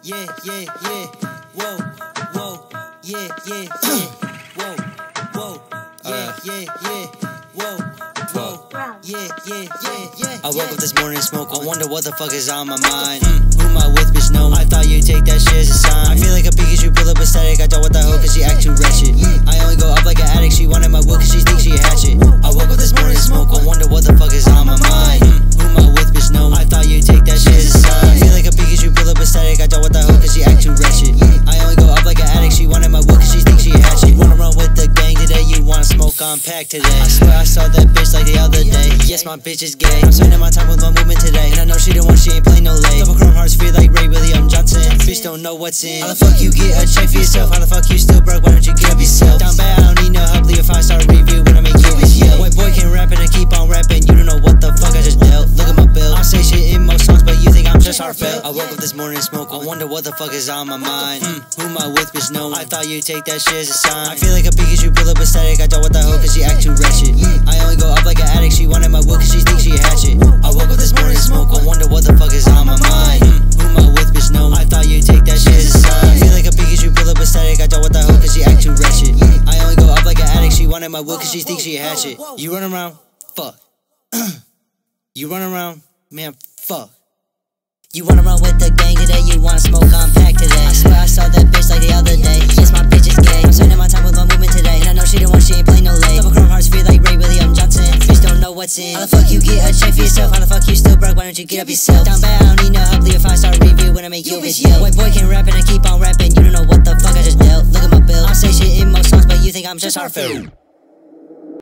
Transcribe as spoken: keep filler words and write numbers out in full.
yeah, yeah, yeah. Whoa, whoa, yeah, yeah, yeah. Whoa, whoa, yeah, yeah, yeah. Whoa, whoa, yeah, yeah, yeah, yeah. I woke up this morning and smoke. I wonder what the fuck is on my mind. Mm, who my with, bitch, no. I thought you'd take that shit as a sign. I feel like a Pikachu, pull up aesthetic. I don't want that hoe cause she act too wretched. I only go up like an addict. She wanted my wood cause she thinks she a hatchet. I woke up this morning and smoke. I wonder what the fuck is on my mind. Mm, who my with, bitch, no. I thought you'd take that shit as a sign. I feel like a Pikachu, pull up aesthetic. I don't want that hoe cause she act too wretched. I only go up like an addict. She wanted my wood cause she thinks she a hatchet. Wanna run with the gang today? You wanna smoke on pack today? I swear I saw that bitch like the other day. Yes, my bitch is gay. I'm spending my time with my movement today, and I know she the one, she ain't playing no late. Double chrome hearts feel like Ray William Johnson. Bitch don't know what's in. How the fuck you get a check for yourself? How the fuck you still broke? Why don't you get up yourself? Down bad, I don't need no help. Leave a five star review when I make you bitch yell. White boy can rap and I keep on rapping. You don't know what the fuck I just dealt. Look at my bill. I say shit in most songs, but you think I'm just heartfelt. I woke up this morning and smoke. I wonder what the fuck is on my mind. Mm, who my with, bitch, no. I thought you'd take that shit as a sign. I feel like a Pikachu, pull up aesthetic. I don't want that hoe cause she act too wretched. I only go up like an addict. She wanted my wood cause she thinks she a hatchet. I woke up this morning and smoke. I wonder what the fuck is on my mind. Mm, who my with, bitch, no. I thought you'd take that shit as a sign. I feel like a Pikachu, pull up aesthetic. I don't want that hoe cause she act too wretched. I only go up like an addict. She wanted my wood cause she thinks she a hatchet. You run around, fuck. You run around, man, fuck. You wanna run with the gang today? You wanna smoke on pack today? I swear I saw that bitch like the other day. Yes, my bitch is gay. I'm spending my time with my movement today, and I know she the one, she ain't playing no late. Double chrome hearts feel like Ray William Johnson. Bitch don't know what's in. How the fuck you get a check for yourself? How the fuck you still broke? Why don't you get up yourself? Down bad, I don't need no help. Leave a five star review when I make you bitch yell. White boy can rap and I keep on rapping. You don't know what the fuck I just dealt. Look at my bill. I say shit in most songs, but you think I'm just heartfelt.